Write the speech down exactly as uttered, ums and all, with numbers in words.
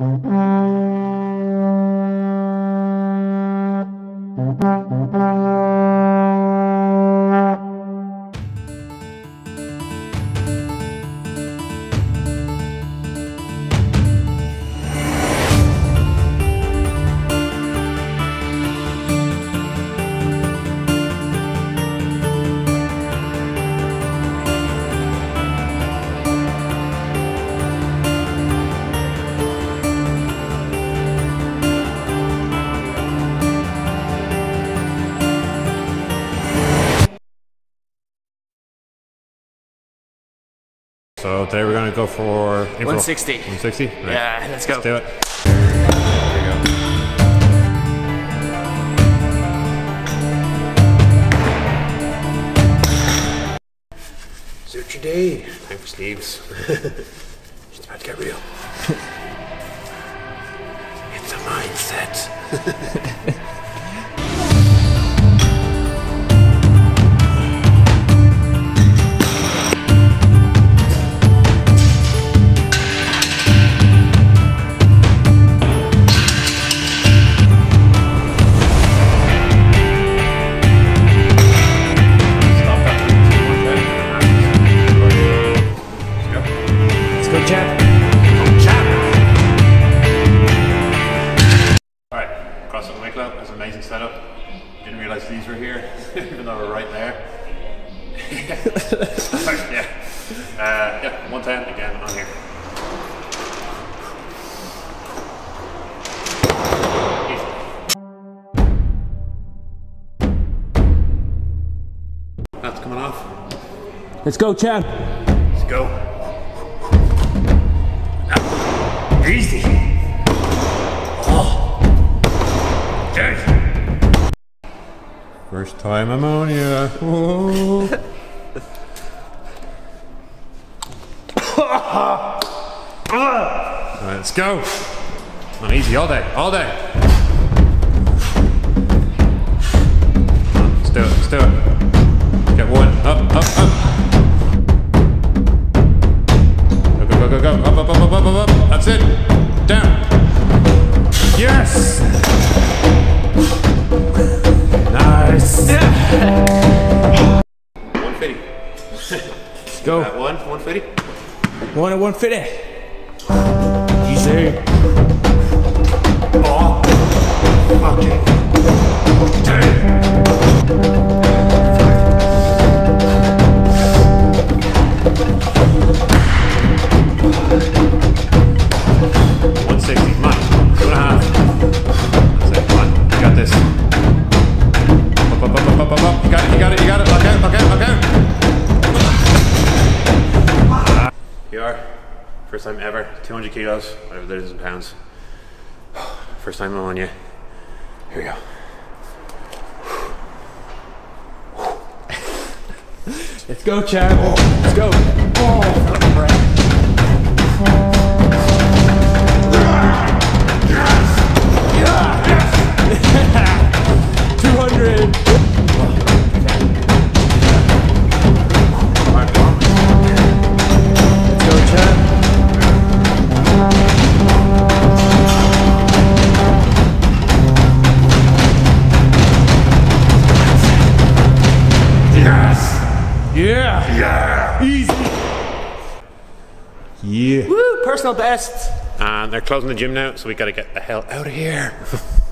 So today we're going to go for one sixty. one sixty? Right. Yeah, let's go. Let's do it. Suit your day. Time for sleeves. It's about to get real. It's a mindset. Alright, Crossfit Wicklow has an amazing setup. Didn't realise these were here, even though we're right there. yeah. Uh, yeah, one ten again on here. Easy. That's coming off. Let's go, champ. Let's go. Easy. Oh. Yes. First time ammonia. Oh. Alright, let's go. Come on, easy all day, all day. Come on, let's do it, let's do it. Get one, up, up, up. Go, go, go, up, up, up, up, up, up, up. That's it. Down. Yes. Nice. one fifty. Let's go. Uh, one, one fifty. One at one fifty. Easy. Oh. Okay. Damn. one sixty, come on, two and a half. That's it, come on, you got this. Up, up, up, up, up, up, up. You got it, you got it, you got it. Lock out, lock out, lock out. Ah. Here you are, first time ever, two hundred kilos, whatever that is in pounds. First time I'm on you. Here we go. Let's go, champ. Oh. Let's go. Oh, two hundred. Let's go, champ. Yes! Yeah! Yeah! Easy! Yeah! Woo! Personal best! And they're closing the gym now, so we gotta get the hell out of here.